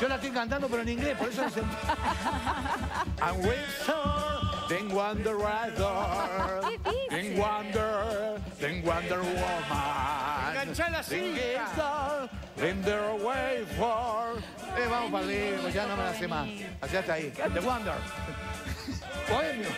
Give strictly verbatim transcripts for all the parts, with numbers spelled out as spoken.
Yo la estoy cantando, pero en inglés, por eso no sé. And Windsor, then Wonder Rider, then Wonder, then Wonder Woman. Enganchá la cinta. Then they're away for... Eh, vamos para el libro, ya no me la sé más. Allá está ahí. The Wonder. Bohemio.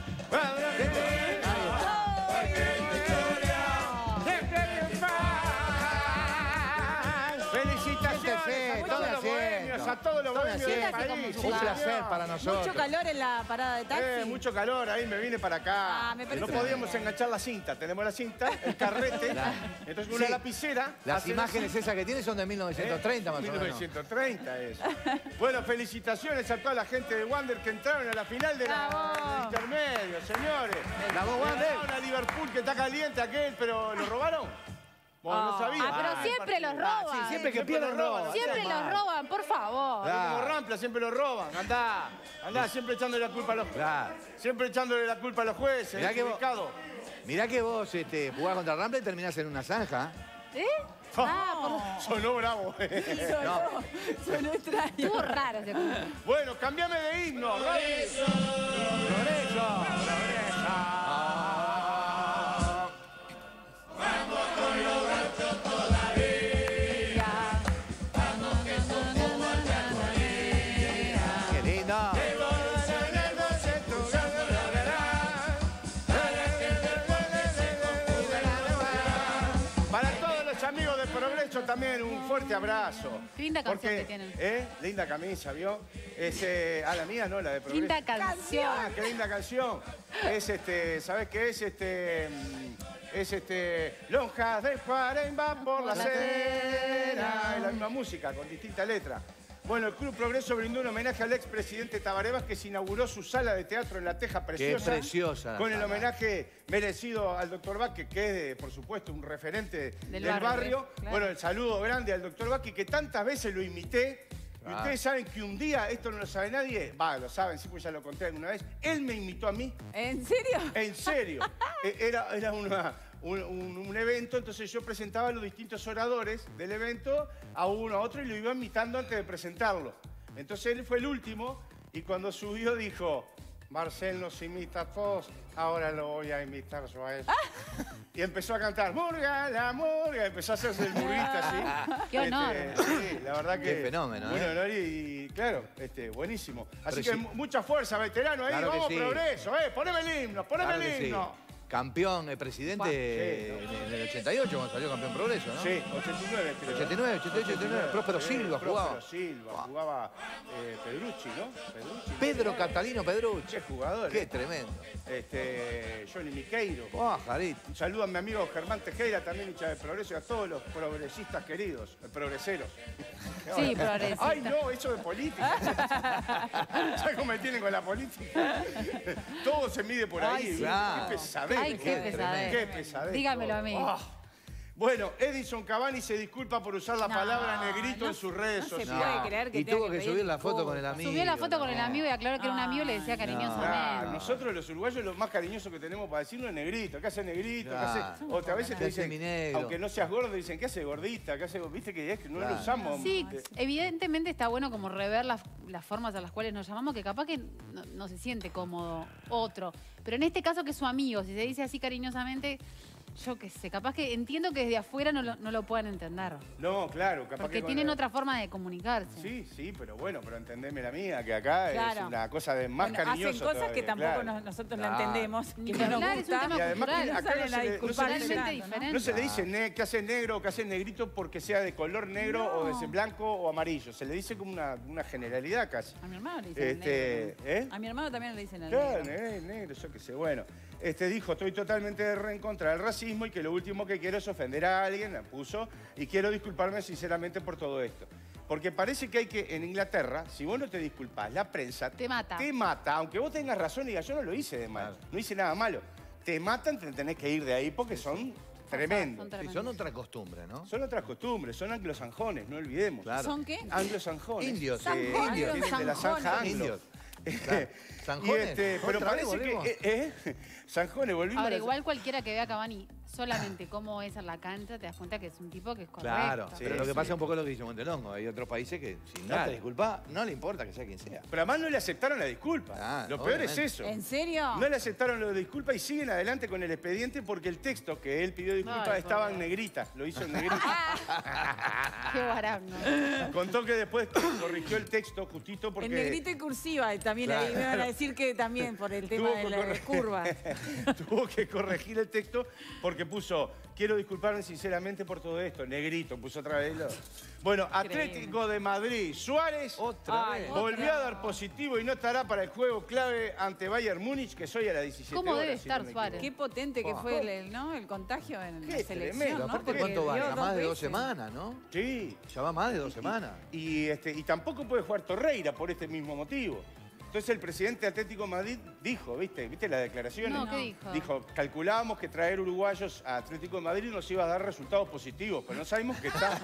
Felicitaciones a todos los bohemios, a todos los bohemios del país. Un placer para nosotros. Mucho calor en la parada de taxi. Eh, mucho calor, ahí me vine para acá. Ah, me parece no podíamos bien. enganchar la cinta. Tenemos la cinta, el carrete, entonces una Sí. lapicera. Las hace inemágenes así. esas que tiene son de mil novecientos treinta, Eh, más o menos. mil novecientos treinta eso. Bueno, felicitaciones a toda la gente de Wander que entraron a la final de la, ¡Bravo! del intermedio, señores. ¡Bravo, Wander! Le ganaron a Liverpool que está caliente aquel, pero ¿lo robaron? Vos no sabías. Ah, pero Ah, siempre el los partido. roban. Sí, siempre que Siempre pierden lo roban. roban. Siempre Hacen los mal. roban, por favor. Claro. Como Rampla siempre lo roban. Andá, andá, siempre echándole la culpa a los Claro. Siempre echándole la culpa a los jueces. Mirá que vos- equivocado. Mirá que vos este, jugás contra Rampla y terminás en una zanja. ¿Eh? Ah, Sonó bravo. por... Sonó, sonó extraño. Estuvo raro ese cumple. Bueno, cambiame de himno. Progreso. Progreso. ¡Qué lindo! Para todos los amigos de Progreso también un fuerte abrazo. Qué linda canción Porque, que tienen. ¿eh? Linda camisa, ¿vio? Es, eh, a la mía, no, la de Progreso. Linda canción. Ah, qué linda canción. Es este, ¿sabes qué es? Este, mm, es este, lonjas de Cuaremba por la la acera. Es la misma música, con distinta letra. Bueno, el Club Progreso brindó un homenaje al expresidente Tabaré Vázquez que inauguró su sala de teatro en La Teja Preciosa. preciosa la Con el sala. homenaje merecido al doctor Vázquez, que es, por supuesto, un referente del, Del barrio. barrio, claro. Bueno, el saludo grande al doctor Vázquez, que tantas veces lo imité. Y Ah. ustedes saben que un día, esto no lo sabe nadie, va, lo saben, sí, pues ya lo conté alguna vez, él me imitó a mí, ¿En serio? en serio. Eh, Era, era una, un, un- un evento, entonces yo presentaba a los distintos oradores del evento, a uno a otro, y lo iba imitando antes de presentarlo. Entonces él fue el último, y cuando subió dijo, Marcel nos imita a todos, ahora lo voy a imitar yo a él. Y empezó a cantar, Murga, la Murga, empezó a hacerse el murguista así. Qué honor. Este, sí, la verdad que... Qué fenómeno, Bueno, ¿eh? honor y, y, claro, este, buenísimo. Así Pero que sí. mu- mucha fuerza, veterano, ahí, Claro que vamos, sí. Progreso, eh, poneme el himno, poneme Claro que el sí. himno. Campeón, eh, presidente Sí, en en el ochenta y ocho, cuando salió campeón Progreso, ¿no? Sí, ochenta y nueve creo. ochenta y nueve, ochenta y ocho, ochenta y nueve. Próspero Sí, Silva jugaba. Próspero Silva, jugaba eh, Pedrucci, ¿no? Pedrucci. Pedro Catalino Pedrucci. Qué jugador. Qué eh. tremendo. Este, Johnny Miqueiro. Oh, Jarito. Un saludo a mi amigo Germán Tejera, también hincha de Progreso, y a todos los progresistas queridos, eh, progreseros. Sí, progresista. Ay, no, eso de política. ¿Sabes cómo me tienen con la política? Todo se mide por ahí. Ay, claro. Qué pesadez. Ay, qué pesadez. Qué pesadez. Dígamelo todo. a mí. Ah. Bueno, Edison Cavani se disculpa por usar la No, palabra negrito no en sus redes no se sociales. puede creer que Y tenga tuvo que que pedir subir la foto disculpas. con el amigo. Subió la foto con el no. amigo y aclaró que era un amigo y le decía Claro, cariñosamente. nosotros los uruguayos lo más cariñoso que tenemos para decirnos es negrito. ¿Qué hace negrito? ¿Qué Claro. hace? O a veces te ¿Qué hace mi dicen, negro? aunque no seas gordo, dicen, ¿qué hace gordita? ¿Qué hace? Viste que es que no Claro. lo usamos. Sí, Eh, evidentemente está bueno como rever las, las formas a las cuales nos llamamos, que capaz que no, no se siente cómodo otro. Pero en este caso que es su amigo, si se dice así cariñosamente, yo qué sé, capaz que entiendo que desde afuera no lo, no lo puedan entender. No, claro, capaz Porque que con tienen la- otra forma de comunicarse. Sí, sí, pero bueno, pero entendeme la mía, que acá Claro. es una cosa de más Bueno, cariñoso hacen cosas todavía, que tampoco claro. nos- nosotros Claro. la entendemos, Ni que no nos hablar, es un gusta. tema Y además que cultural. acá no salen se, a le, no se le disculparse dice, Totalmente tanto, ¿no? diferente. no se le dice ne- que hace negro o que hace negrito porque sea de color negro o de ese blanco o amarillo. Se le dice como una, una generalidad casi. A mi hermano le dicen Este, negro. ¿eh? A mi hermano también le dicen el Claro, negro. negro, negro, yo qué sé. Bueno, este dijo, estoy totalmente en contra del racismo y que lo último que quiero es ofender a alguien, la puso, y quiero disculparme sinceramente por todo esto. Porque parece que hay que, en Inglaterra, si vos no te disculpás, la prensa Te mata. Te mata, aunque vos tengas razón y digas, yo no lo hice de mal, no hice nada malo. Te matan, te tenés que ir de ahí porque son tremendos. Son Sí, son otra costumbre, ¿no? Son otras costumbres, son anglosanjones, no olvidemos. Claro. ¿Son qué? Anglosanjones. Indios, Eh, sí. indios. Vienen de la zanja anglo. Indios. Claro. Y ¿Sanjones? este, pero ¿Otra vez parece que... volvemos? Eh, eh, Sanjones, volvimos Ahora, a la- igual cualquiera que vea a Cavani solamente cómo es en la cancha, te das cuenta que es un tipo que es correcto. Claro, Sí, pero lo que sí. pasa es un poco lo que dice Montelongo. Hay otros países que si no Claro. te disculpa, no le importa que sea quien sea. Pero además no le aceptaron la disculpa. Ah, Lo peor obviamente. es eso. ¿En serio? No le aceptaron la disculpa y siguen adelante con el expediente porque el texto que él pidió disculpas Ay, estaba por en Dios. negrita. Lo hizo en negrita. Qué guarango. Contó que después corrigió el texto justito porque... En negrito y cursiva, y también Claro. ahí me van a decir que también por el tema Tuvo de que las corre- curvas. Tuvo que corregir el texto porque puso, quiero disculparme sinceramente por todo esto, negrito, puso otra vez. Lo... Bueno, Atlético de Madrid, Suárez Otra Ay, vez. volvió a dar positivo y no estará para el juego clave ante Bayern Múnich, que soy a las diecisiete ¿Cómo horas, debe si estar me Suárez? Qué potente que fue el, el, ¿no? el contagio en Qué la selección, tremendo. Pero ¿no? aparte, Porque ¿cuánto va? dio Ya más de dos veces. semanas, ¿no? equivoco. Sí. Ya va más de dos semanas. Y, este, y tampoco puede jugar Torreira por este mismo motivo. Entonces el presidente de Atlético de Madrid dijo, ¿viste? ¿Viste las declaraciones? No, ¿qué dijo? Dijo, calculábamos que traer uruguayos a Atlético de Madrid nos iba a dar resultados positivos, pero no sabemos qué tal.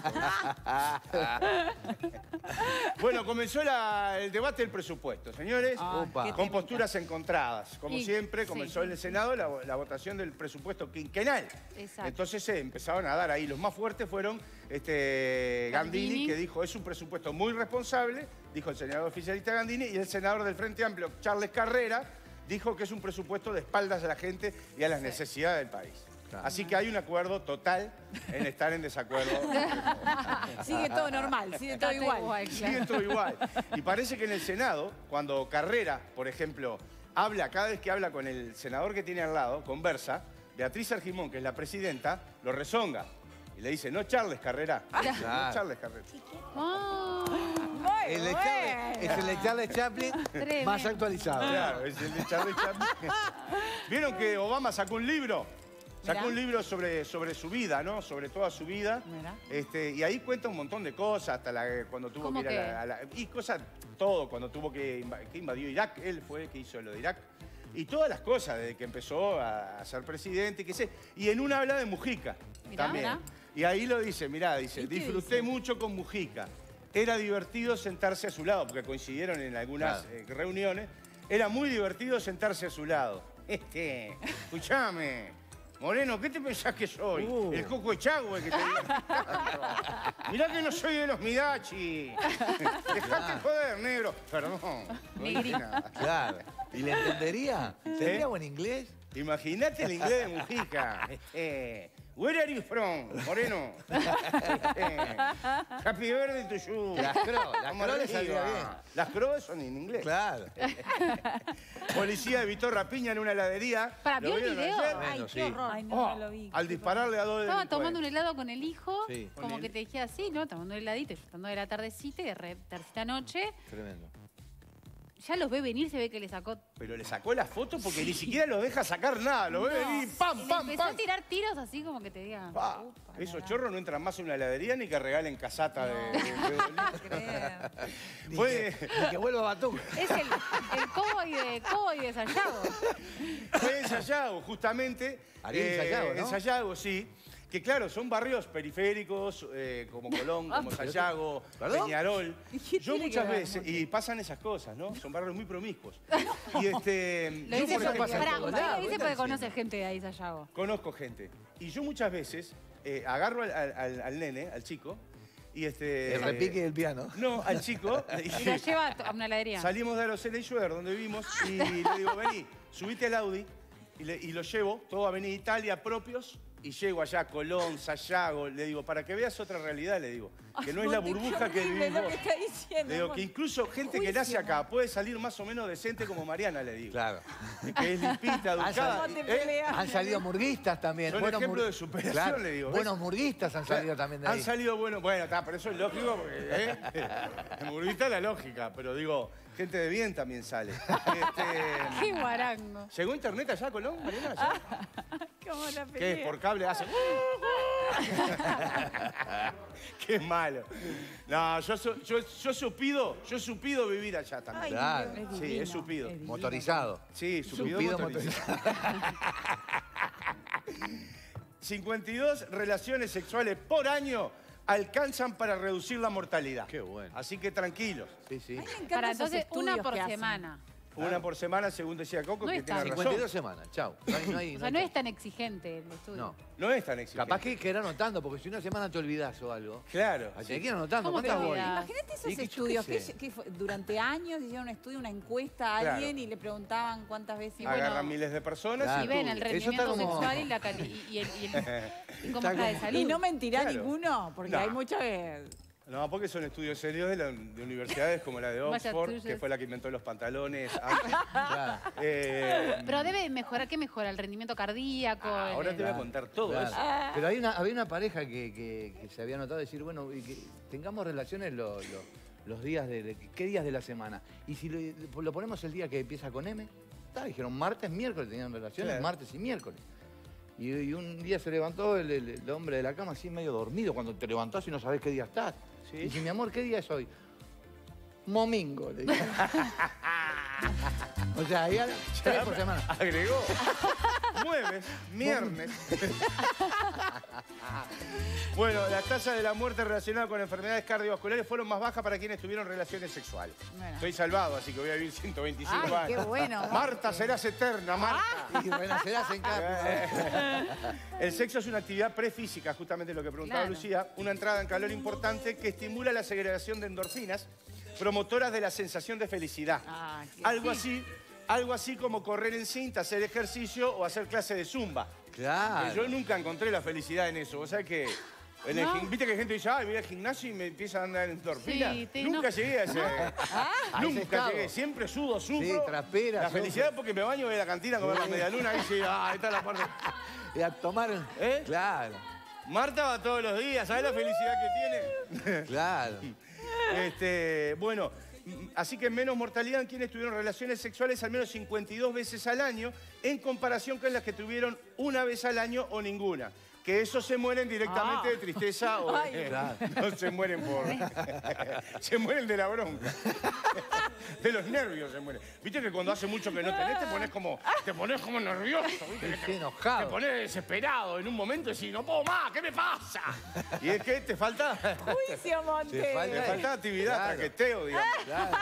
Bueno, comenzó la- el debate del presupuesto, señores, Ah, Opa. qué con temita. posturas encontradas. Como Y- siempre, sí. comenzó en el Senado la, la votación del presupuesto quinquenal. Exacto. Entonces se empezaron a dar ahí. Los más fuertes fueron este, Gandini, Gandini. que dijo, es un presupuesto muy responsable, dijo el senador oficialista Gandini, y el senador del Frente Amplio, Charles Carrera, dijo que es un presupuesto de espaldas a la gente y a las necesidades del país. Claro. Así que hay un acuerdo total en estar en desacuerdo. Sigue todo normal, sigue todo Está igual. igual. Sigue todo igual. Y parece que en el Senado, cuando Carrera, por ejemplo, habla, cada vez que habla con el senador que tiene al lado, conversa, Beatriz Argimón, que es la presidenta, lo rezonga. Y le dice, no Charles Carrera. No Claro. Charles Carrera. Ah, Muy El de bueno. Charlie- es el de Charlie Chaplin Tremendo. más actualizado. Claro, es el de Charlie Chaplin. ¿Vieron que Obama sacó un libro? Sacó Mirá. un libro sobre, sobre su vida, ¿no? Sobre toda su vida. Mirá. Este, y ahí cuenta un montón de cosas, hasta la, cuando tuvo ¿Cómo que ir a qué? la, a la- Y cosas, todo, cuando tuvo que, inva- que invadió Irak, él fue el que hizo lo de Irak. Y todas las cosas, desde que empezó a, a ser presidente, qué sé. Y en una habla de Mujica Mirá, también. mirá. Y ahí lo dice, mirá, dice, ¿Y qué disfruté dice? mucho con Mujica. Era divertido sentarse a su lado, porque coincidieron en algunas Claro. eh, reuniones. Era muy divertido sentarse a su lado. Este, escuchame, Moreno, ¿qué te pensás que soy? Uh. El Coco Echagüe que te diga. Mirá que no soy de los Midachi. Dejate joder, negro. Perdón. no dije Negrito. nada. Claro. ¿Y le entendería? ¿Tendría buen inglés? Imagínate el inglés de Mujica. Este, where are you from, Moreno? Este, happy birthday to you. Las cro, las Vamos cro le arriba. saldría bien. Las croas son en inglés. Claro. Policía evitó rapiña en una heladería. Para, ¿Lo ¿vio el vieron video? ayer? Ay, Bueno, qué sí. horror. Ay, no, Oh, no lo vi. al dispararle a dos Estaba delincuentes. tomando un helado con el hijo, Sí. Con como él. que te dije así, ¿no? Tomando un heladito, disfrutando de la tardecita y de re- tercera noche. Tremendo. Ya los ve venir, se ve que le sacó. Pero le sacó la foto porque ni siquiera lo deja sacar nada. Lo ve No. venir, pam, Y le pam, empezó pam. a tirar tiros así como que te diga. Pa. "Upa, Esos la- chorros no entran más en una heladería ni que regalen casata de... de- de- No creer. Ni, Fue- que, ni que vuelva Batuca. Es el, el cowboy de, cowboy de Sayago. Fue en Sayago, justamente. Ariel eh, Sayago, ¿no? En Sayago, sí. Que claro, son barrios periféricos, eh, como Colón, como pero- Sayago, ¿Perdón? Peñarol. ¿Qué Yo tiene muchas que ver, veces, Monty? y pasan esas cosas, ¿no? Son barrios muy promiscuos. Y este, Lo yo, dice por eso porque, ejemplo, pasa en pará, todos usted lados, lo dice ¿qué porque está conoce diciendo? gente de ahí, Sayago. conozco gente. Y yo muchas veces eh, agarro al, al- al- al nene, al chico, y este... El repique del piano. No, al chico. Y lo lleva a una heladería. Salimos de Araceli Schroeder, donde vivimos, y le digo, vení, subite al Audi, y, le- y lo llevo, todo a Avenida Italia, propios, y llego allá a Colón, Sayago, le digo, para que veas otra realidad, le digo, que no es la Monty, qué burbuja que horrible vivís lo vos. que está diciendo, Le digo, que Monty. incluso gente que nace acá puede salir más o menos decente como Mariana, le digo. Claro. Que es limpita, educada. ¿Cómo te ¿eh? peleas? Han salido murguistas también. Son buenos ejemplo mur- de superación, le digo, ¿ves? Buenos murguistas han salido también de ahí. Han salido buenos, bueno, está, pero eso es lógico, porque, ¿eh? En Murguita la lógica, pero digo, gente de bien también sale. Este, Qué guarango. ¿Llegó internet allá a Colón, Mariana? ¿Ya? ¿Cómo la ¿Qué pelea? es? ¿Por cable hace? Qué malo. No, yo, su- yo, yo supido, yo supido vivir allá también. Ay, Claro. Dios, es Sí, divino, es supido. divino. Motorizado. Sí, supido, Supido motorizado. cincuenta y dos relaciones sexuales por año alcanzan para reducir la mortalidad. Qué bueno. Así que tranquilos. Sí, sí. Ay, me encantan Para esos entonces, una estudios por que hacen. semana. Una por semana, según decía Coco, No que es tiene tan- razón. cincuenta y dos semanas, chau. No hay, no hay- O no sea, hay no chance. es tan exigente el estudio. No. No es tan exigente. Capaz que quedar anotando, porque si una semana te olvidás o algo. Claro. Así que ir anotando. ¿Cómo te ¿Cuántas voy? olvidás? Imagínate esos Y que yo estudios qué que, sé. que fue- durante años hicieron un estudio, una encuesta a Claro. alguien y le preguntaban cuántas veces. Y bueno, Agarran miles de personas Claro. Y ven el Eso está rendimiento como- sexual y, la cali- y, y el, y el- y cómo Está está de como- salud. Y no mentirá Claro. ninguno, porque No. hay muchos que. No, porque son estudios serios de, la- de universidades como la de Vaya Oxford, tuyos. que fue la que inventó los pantalones. antes. Claro. Eh, Pero debe mejorar, ¿qué mejora? El rendimiento cardíaco. Ah, ahora el- te voy a contar todo Claro. eso. Pero hay una, había una pareja que, que- que se había notado decir, bueno, y que tengamos relaciones lo- lo- los días de, de- ¿qué días de la semana? Y si lo, lo ponemos el día que empieza con M, está, dijeron martes, miércoles, tenían relaciones Claro. martes y miércoles. Y, y un día se levantó el, el- el hombre de la cama así medio dormido, cuando te levantás y no sabés qué día estás. Sí. Y dice, mi amor, ¿qué día es hoy? Momingo, le dije. O sea, ya tres por semana. Agregó. Jueves, viernes. Bueno, las tasas de la muerte relacionadas con enfermedades cardiovasculares fueron más bajas para quienes tuvieron relaciones sexuales. Bueno. Estoy salvado, así que voy a vivir ciento veinticinco Ay, años. qué bueno. Marta, serás eterna, Marta. Y renacerás en cada... El sexo es una actividad prefísica, justamente lo que preguntaba Claro. Lucía, una entrada en calor importante que estimula la segregación de endorfinas, promotoras de la sensación de felicidad. Ah, qué- Algo así, algo así como correr en cinta, hacer ejercicio o hacer clase de zumba. Claro. Que yo nunca encontré la felicidad en eso. O sea que, en el ¿No? gim- viste que gente dice, ay, voy al gimnasio y me empieza a andar endorfina. Sí, te- nunca no. llegué a ese, A ese nunca estado. llegué. Siempre sudo, sufro. Sí, transpira, La sufre. felicidad porque me baño, voy a la cantina a comer la media luna y sí, ah, ahí está la parte. Y a tomar... ¿Eh? Claro, Marta va todos los días, ¿sabes la felicidad que tiene? claro. Este, bueno, mm, así que menos mortalidad en quienes tuvieron relaciones sexuales al menos cincuenta y dos veces al año, en comparación con las que tuvieron una vez al año o ninguna. Que esos se mueren directamente Ah. de tristeza o Ay. de- Claro. no se mueren por... se mueren de la bronca. De los nervios se mueren. Viste que cuando hace mucho que no tenés, te pones como, te pones como nervioso. ¿viste? Sí, Te- enojado. Te pones desesperado en un momento y decís, no puedo más, ¿qué me pasa? Y es que te falta... Juicio, Monte. Te falta- Le falta actividad, Claro. traqueteo, digamos. Claro.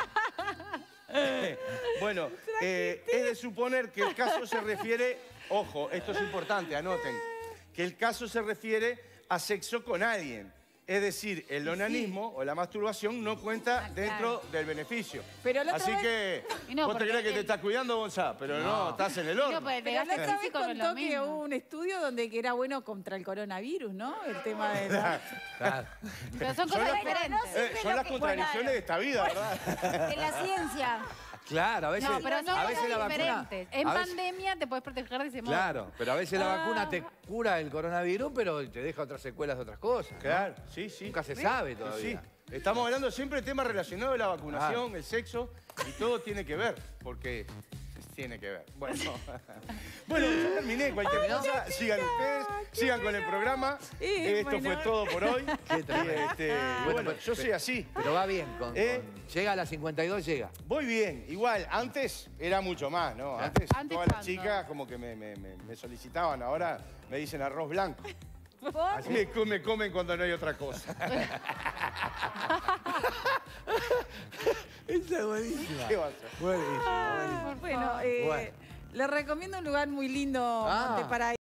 Bueno, eh, es de suponer que el caso se refiere, ojo, esto es importante, anoten, que el caso se refiere a sexo con alguien. Es decir, el onanismo o la masturbación no cuenta dentro del beneficio. Pero la otra Así vez- que, Y no, vos te porque crees que el- te estás cuidando, Gonzalo, pero no, estás en el No, horno. pues el Pero la desgaste otra vez físico no es lo contó que mismo. hubo un estudio donde que era bueno contra el coronavirus, ¿no? El tema de la... Claro. Pero son Son cosas las- diferentes. Eh, son las contradicciones de esta vida, ¿verdad? de la ciencia. Claro, a veces, No, pero son a cosas veces la vacuna... diferentes. En a veces- pandemia te puedes proteger de ese modo. Claro, pero a veces la vacuna te cura el coronavirus, pero te deja otras secuelas de otras cosas. ¿no? Claro, sí, sí. Nunca se sabe Sí, todavía. estamos hablando siempre de temas relacionados a la vacunación, el sexo, y todo tiene que ver, porque tiene que ver. Bueno, bueno yo terminé. Cualquier cosa, sigan ustedes, sigan con el programa. Sí, Esto bueno. fue todo por hoy. Qué tremendo. Y, este, Bueno, bueno, pero- yo soy así. Pero va bien, con, ¿Eh? con- llega a las cincuenta y dos, llega. Voy bien, igual, antes era mucho más, ¿no? Antes, ¿Antes todas las cuándo? chicas como que me, me- me- me solicitaban, ahora me dicen arroz blanco. ¿Vos? Así me, co- me comen cuando no hay otra cosa. Esa es buenísima. ¿Qué va a hacer? Buenísima, buenísima. Bueno, eh, Bueno. les recomiendo un lugar muy lindo, Ah. Monte, para